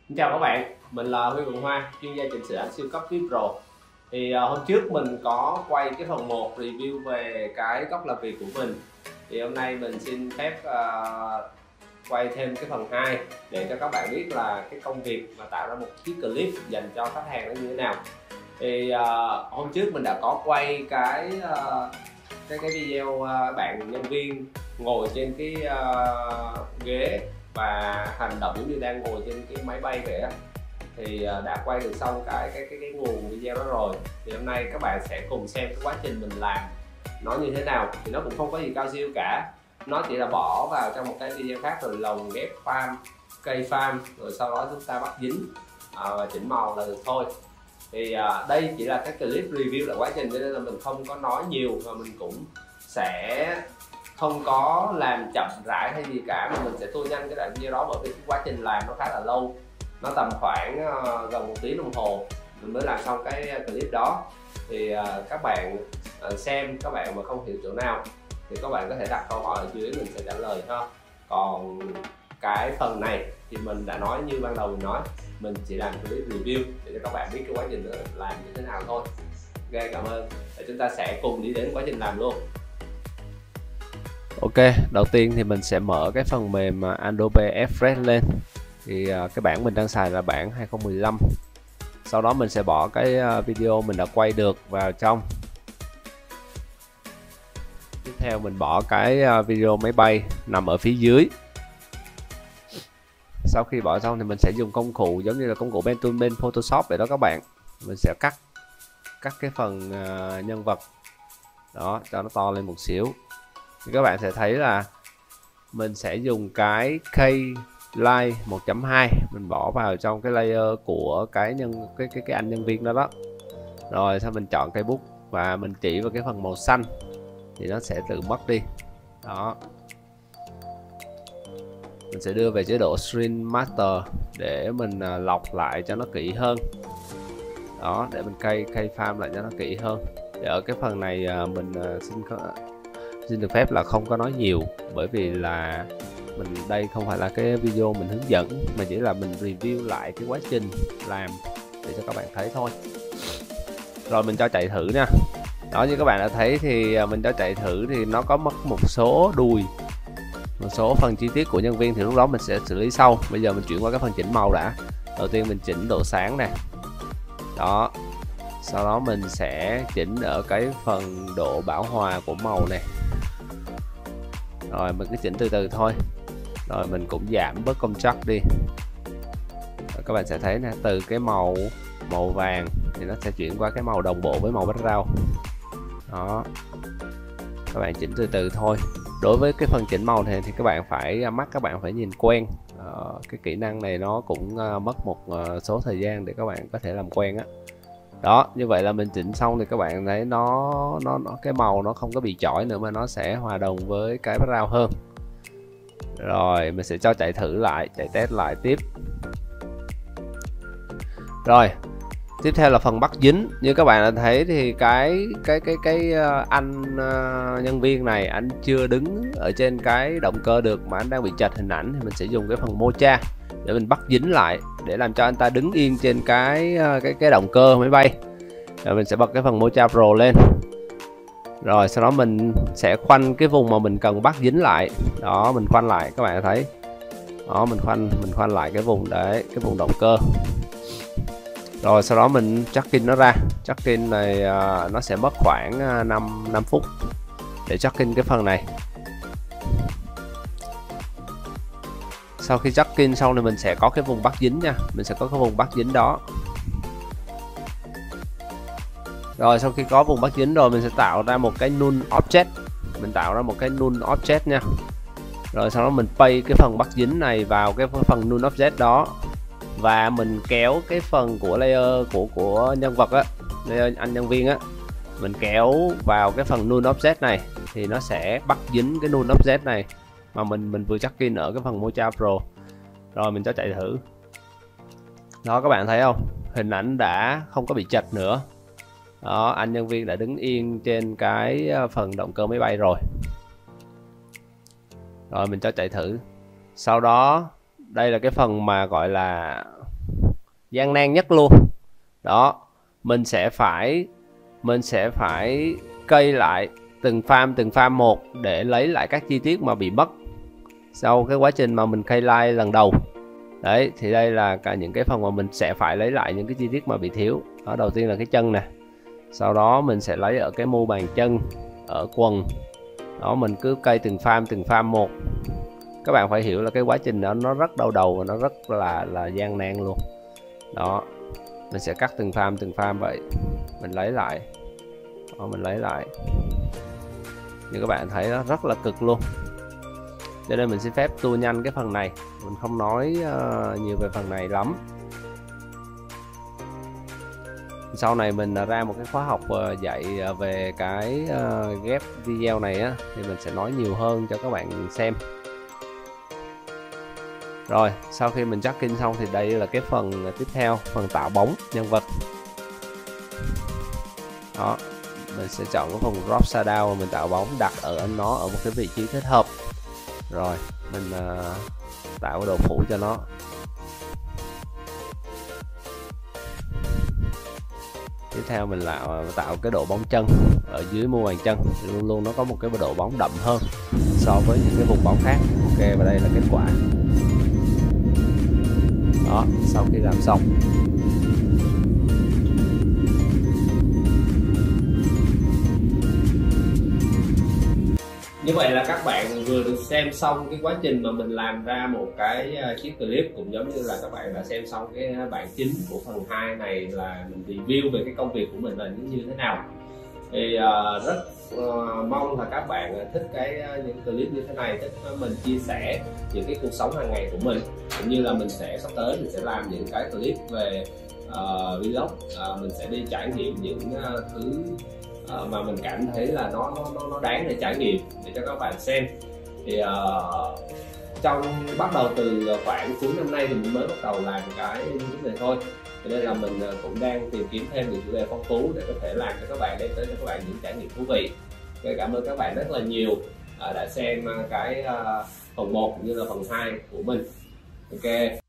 Xin chào các bạn, mình là Huy Vượng Hoa, chuyên gia chỉnh sửa ảnh siêu cấp VIP Pro. Hôm trước mình có quay cái phần 1 review về cái góc làm việc của mình. Thì hôm nay mình xin phép quay thêm cái phần 2 để cho các bạn biết là cái công việc mà tạo ra một chiếc clip dành cho khách hàng nó như thế nào. Hôm trước mình đã có quay cái video bạn nhân viên ngồi trên cái ghế và hành động giống như đang ngồi trên cái máy bay vậy á, thì đã quay được xong cái nguồn video đó rồi. Thì hôm nay các bạn sẽ cùng xem cái quá trình mình làm nó như thế nào. Thì nó cũng không có gì cao siêu cả, nó chỉ là bỏ vào trong một cái video khác rồi lồng ghép farm, cây farm, rồi sau đó chúng ta bắt dính và chỉnh màu là được thôi. Thì đây chỉ là cái clip review lại quá trình, cho nên là mình không có nói nhiều và mình cũng sẽ không có làm chậm rãi hay gì cả, mà mình sẽ tua nhanh cái đoạn video đó, bởi vì cái quá trình làm nó khá là lâu, nó tầm khoảng gần 1 tiếng đồng hồ mình mới làm xong cái clip đó. Thì các bạn xem, các bạn mà không hiểu chỗ nào thì các bạn có thể đặt câu hỏi ở dưới, mình sẽ trả lời ha. Còn cái phần này thì mình đã nói như ban đầu mình nói, mình chỉ làm clip review để cho các bạn biết cái quá trình làm như thế nào thôi. Ok, cảm ơn. Để chúng ta sẽ cùng đi đến quá trình làm luôn. Ok, đầu tiên thì mình sẽ mở cái phần mềm Adobe Express lên. Thì cái bản mình đang xài là bản 2015. Sau đó mình sẽ bỏ cái video mình đã quay được vào trong. Tiếp theo mình bỏ cái video máy bay nằm ở phía dưới. Sau khi bỏ xong thì mình sẽ dùng công cụ giống như là công cụ Pen Tool bên Photoshop vậy đó các bạn. Mình sẽ cắt cái phần nhân vật đó cho nó to lên một xíu. Thì các bạn sẽ thấy là mình sẽ dùng cái K-Line 1.2 mình bỏ vào trong cái layer của cái anh nhân viên đó đó. Rồi sau mình chọn cây bút và mình chỉ vào cái phần màu xanh thì nó sẽ tự mất đi. Đó. Mình sẽ đưa về chế độ Screen Master để mình lọc lại cho nó kỹ hơn. Đó, để mình cây farm lại cho nó kỹ hơn. Để ở cái phần này mình xin được phép là không có nói nhiều, bởi vì là đây không phải là cái video mình hướng dẫn, mà chỉ là mình review lại cái quá trình làm để cho các bạn thấy thôi. Rồi mình cho chạy thử nha. Đó, như các bạn đã thấy thì mình cho chạy thử thì nó có mất một số đùi, một số phần chi tiết của nhân viên, thì lúc đó mình sẽ xử lý sau. Bây giờ mình chuyển qua cái phần chỉnh màu đã. Đầu tiên mình chỉnh độ sáng nè. Đó. Sau đó mình sẽ chỉnh ở cái phần độ bão hòa của màu này. Rồi mình cứ chỉnh từ từ thôi. Rồi mình cũng giảm bớt contrast đi. Rồi các bạn sẽ thấy nè, từ cái màu vàng thì nó sẽ chuyển qua cái màu đồng bộ với màu background. Đó. Các bạn chỉnh từ từ thôi. Đối với cái phần chỉnh màu này thì các bạn phải nhìn quen. Cái kỹ năng này nó cũng mất một số thời gian để các bạn có thể làm quen á. Đó, như vậy là mình chỉnh xong thì các bạn thấy nó cái màu nó không có bị chói nữa, mà nó sẽ hòa đồng với cái background hơn. Rồi mình sẽ cho chạy thử lại, chạy test lại tiếp. Rồi tiếp theo là phần bắt dính. Như các bạn đã thấy thì cái anh nhân viên này anh chưa đứng ở trên cái động cơ được, mà anh đang bị chệch hình ảnh, thì mình sẽ dùng cái phần mocha để mình bắt dính lại, để làm cho anh ta đứng yên trên cái động cơ máy bay. Rồi mình sẽ bật cái phần Mocha Pro lên. Rồi sau đó mình sẽ khoanh cái vùng mà mình cần bắt dính lại. Đó, mình khoanh lại, các bạn thấy. Đó, mình khoanh lại cái vùng đấy, cái vùng động cơ. Rồi sau đó mình tracking nó ra. Tracking này nó sẽ mất khoảng 5 phút để tracking cái phần này. Sau khi tracking xong thì mình sẽ có cái vùng bắt dính nha. Mình sẽ có cái vùng bắt dính đó. Rồi sau khi có vùng bắt dính rồi, mình sẽ tạo ra một cái null object. Mình tạo ra một cái null object nha. Rồi sau đó mình paste cái phần bắt dính này vào cái phần null object đó. Và mình kéo cái phần của layer của nhân vật á, layer anh nhân viên á, mình kéo vào cái phần null object này thì nó sẽ bắt dính cái null object này mà mình vừa tracking ở cái phần Mocha Pro. Rồi mình cho chạy thử. Đó, các bạn thấy không? Hình ảnh đã không có bị chệch nữa. Đó, anh nhân viên đã đứng yên trên cái phần động cơ máy bay rồi. Rồi mình cho chạy thử. Sau đó đây là cái phần mà gọi là gian nan nhất luôn. Đó, mình sẽ phải cây lại từng farm một để lấy lại các chi tiết mà bị mất sau cái quá trình mà mình cây like lần đầu. Đấy, thì đây là cả những cái phần mà mình sẽ phải lấy lại những cái chi tiết mà bị thiếu. Đó, đầu tiên là cái chân nè, sau đó mình sẽ lấy ở cái mu bàn chân, ở quần. Đó, mình cứ cây từng farm một. Các bạn phải hiểu là cái quá trình đó nó rất đau đầu và nó rất là gian nan luôn. Đó, mình sẽ cắt từng farm vậy, mình lấy lại. Đó, mình lấy lại. Như các bạn thấy nó rất là cực luôn. Cho nên mình xin phép tua nhanh cái phần này, mình không nói nhiều về phần này lắm. Sau này mình ra một cái khóa học dạy về cái ghép video này á, thì mình sẽ nói nhiều hơn cho các bạn xem. Rồi, sau khi mình tracking xong thì đây là cái phần tiếp theo, phần tạo bóng nhân vật. Đó, mình sẽ chọn cái phần drop shadow và mình tạo bóng, đặt ở nó ở một cái vị trí thích hợp. Rồi, mình tạo cái độ phủ cho nó. Tiếp theo mình tạo cái độ bóng chân ở dưới mu bàn chân, thì luôn luôn nó có một cái độ bóng đậm hơn so với những cái vùng bóng khác. Ok, và đây là kết quả. Đó, sau khi làm xong như vậy là các bạn vừa được xem xong cái quá trình mà mình làm ra một cái chiếc clip, cũng giống như là các bạn đã xem xong cái bản chính của phần 2 này, là mình review về cái công việc của mình là như thế nào. Thì rất mong là các bạn thích những clip như thế này, thích mình chia sẻ những cái cuộc sống hàng ngày của mình, cũng như là mình sẽ sắp tới mình sẽ làm những cái clip về vlog, mình sẽ đi trải nghiệm những thứ mà mình cảm thấy là nó đáng để trải nghiệm để cho các bạn xem. Thì bắt đầu từ khoảng cuối năm nay thì mình mới bắt đầu làm cái YouTube này thôi, cho nên là mình cũng đang tìm kiếm thêm những chủ đề phong phú để có thể làm cho các bạn, đem tới cho các bạn những trải nghiệm thú vị. Cảm ơn các bạn rất là nhiều đã xem cái phần 1 cũng như là phần 2 của mình. Ok.